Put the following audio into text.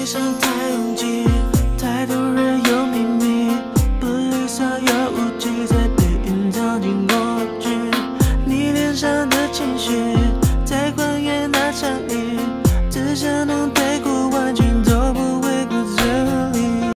你想太拥挤，太多人有秘密，不理所有无惧，在被隐藏进过去。你脸上的情绪。